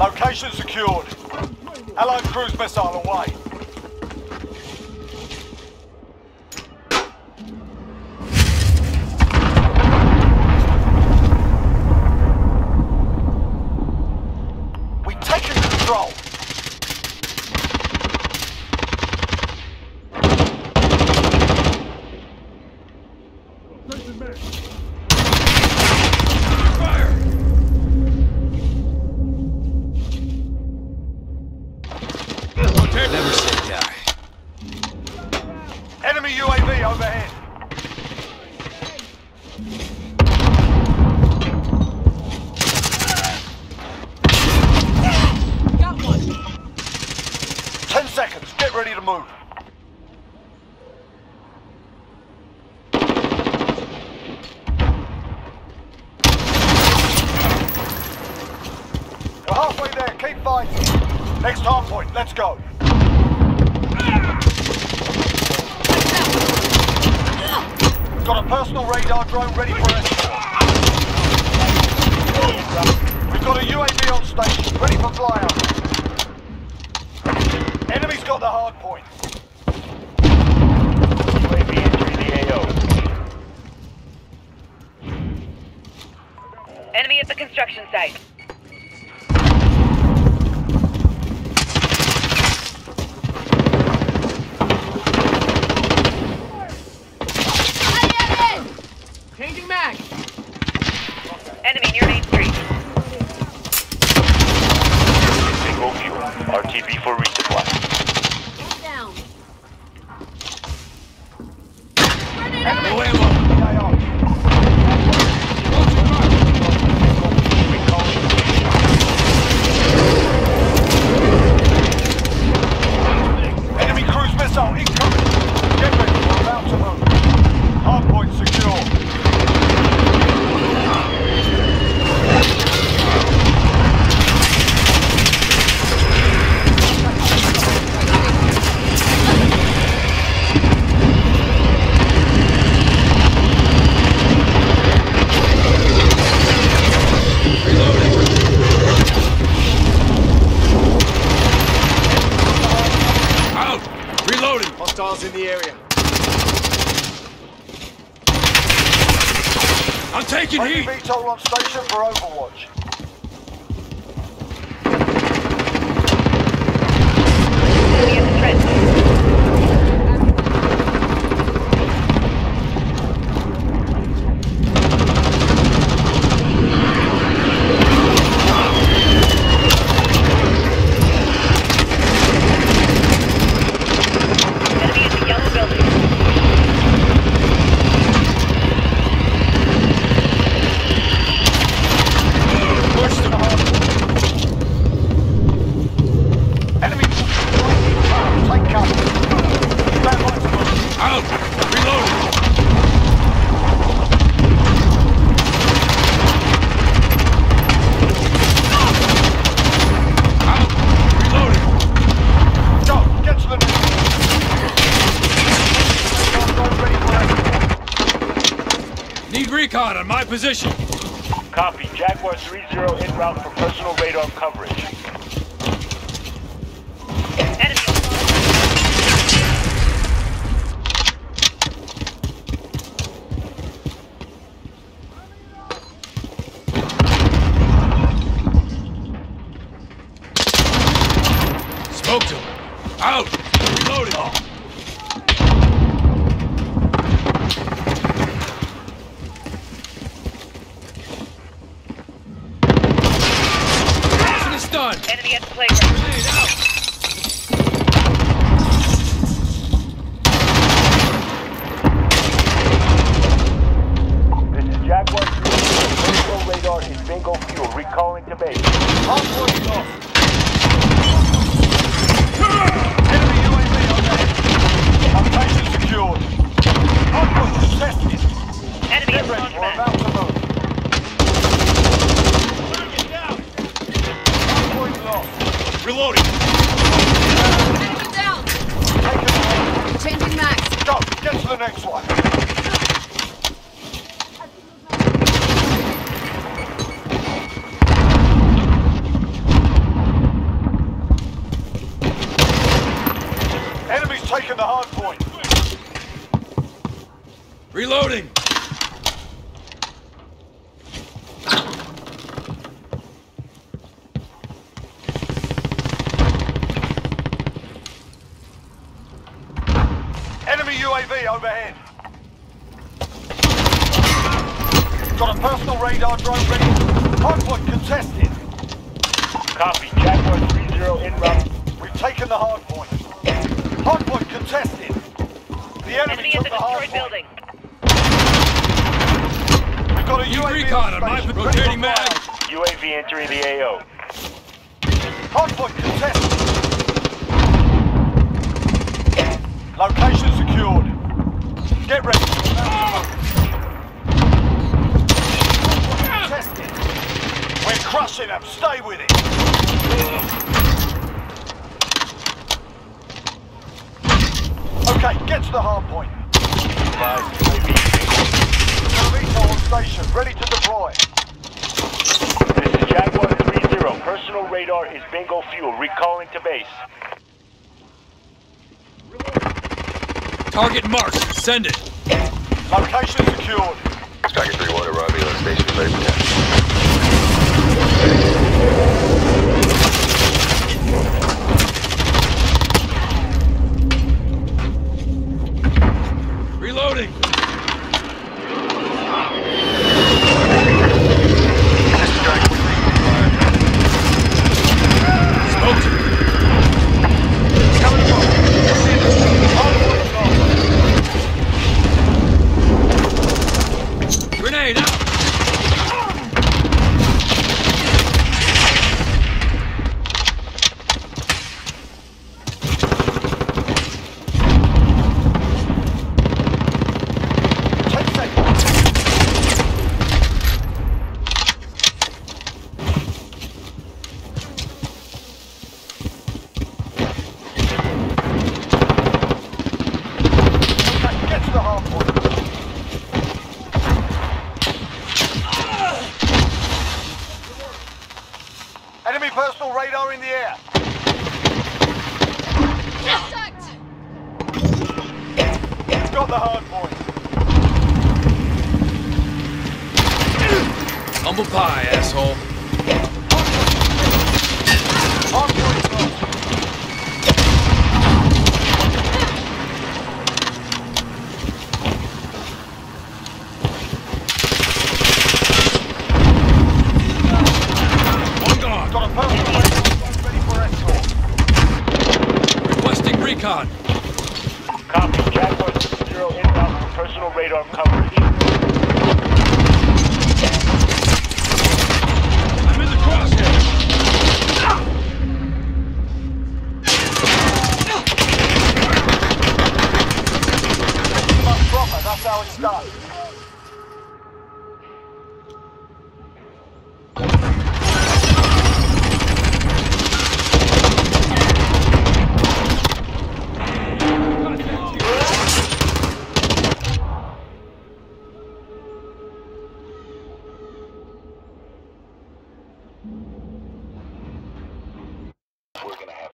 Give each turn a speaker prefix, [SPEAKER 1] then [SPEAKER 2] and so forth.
[SPEAKER 1] Location secured. Allied cruise missile away. We've taken control.
[SPEAKER 2] Never say die.
[SPEAKER 1] Enemy UAV overhead.
[SPEAKER 3] Got one.
[SPEAKER 1] 10 seconds. Get ready to move. We're halfway there. Keep fighting. Next hard point. Let's go. Got a personal radar drone ready for escort. We've got a UAV on station, ready for flyout. Enemy's got the hard point. UAV entering the AO.
[SPEAKER 4] Enemy at the construction site.
[SPEAKER 3] Changing mag.
[SPEAKER 4] Enemy near Main Street.
[SPEAKER 1] Bingo fuel. RTB for resupply.
[SPEAKER 3] Down.
[SPEAKER 1] Enemy ammo. Enemy cruise missile incoming. Get ready. We're about to move. Hard point secure.
[SPEAKER 2] Hostiles in the area. I'm taking heat!
[SPEAKER 1] VTOL on station for Overwatch.
[SPEAKER 4] Enemy at the trench. Enemy at the yellow building.
[SPEAKER 2] Push them hard.
[SPEAKER 1] Enemy take cover. Stand by to move.
[SPEAKER 2] Out! Reloading! Out! Reloading!
[SPEAKER 1] Go, get to the ready for escort.
[SPEAKER 2] Need recon on my position.
[SPEAKER 1] Copy. Jaguar 3-0 en route for personal radar coverage.
[SPEAKER 4] Enemy.
[SPEAKER 2] Smoked him. Out! Reloading! It's done!
[SPEAKER 4] Enemy at the playground.
[SPEAKER 2] Grenade out!
[SPEAKER 1] This is Jaguar 3-0. Personal radar is bingo fuel. Recalling to base. Hard point lost. Enemy UAV overhead. Location secured. Hard point contested.
[SPEAKER 4] Enemy at
[SPEAKER 1] Get
[SPEAKER 4] the
[SPEAKER 1] ready. We're
[SPEAKER 4] launchpad.
[SPEAKER 1] about to move. Hard point lost.
[SPEAKER 2] Reloading!
[SPEAKER 3] Enemy down.
[SPEAKER 1] Take it away.
[SPEAKER 3] Changing mags.
[SPEAKER 1] Go. Get to the next one.
[SPEAKER 2] Reloading!
[SPEAKER 1] Enemy UAV overhead. Got a personal radar drone ready. Hardpoint contested. Copy. Jaguar 3-0 en route. We've taken the hardpoint. Hardpoint contested. The enemy
[SPEAKER 4] Enemy in
[SPEAKER 1] took
[SPEAKER 4] the
[SPEAKER 1] the
[SPEAKER 4] destroyed
[SPEAKER 1] hardpoint.
[SPEAKER 4] building.
[SPEAKER 1] We've got a
[SPEAKER 2] Use
[SPEAKER 1] UAV
[SPEAKER 2] recon on my
[SPEAKER 1] station, ready
[SPEAKER 2] rotating
[SPEAKER 1] for
[SPEAKER 2] mag.
[SPEAKER 1] fire.
[SPEAKER 5] UAV entering the AO.
[SPEAKER 1] Hardpoint contested. Location secured. Get ready. Contested. We're crushing them. Stay with it. Okay, get to the hard point. VTOL on station, ready to deploy.
[SPEAKER 5] This is Jaguar 3-0. Personal radar is bingo fuel. Recalling to base.
[SPEAKER 2] Target marked. Send it.
[SPEAKER 1] Location secured.
[SPEAKER 6] Target 3-1 arriving on station, ready for test.
[SPEAKER 2] Reloading! Smoked! Grenade out!
[SPEAKER 1] Get to the hard point. Enemy personal radar in the air.
[SPEAKER 3] Contact!
[SPEAKER 1] Got the hard point.
[SPEAKER 2] Humble pie, asshole.
[SPEAKER 1] Hard point close.
[SPEAKER 2] One gone.
[SPEAKER 1] Got a personal radar ready for escort.
[SPEAKER 2] Requesting recon.
[SPEAKER 5] Copy. Jaguar 3-0 en route for personal radar coverage.
[SPEAKER 2] I'm in the crosshairs.
[SPEAKER 1] Much proper, that's how it's done.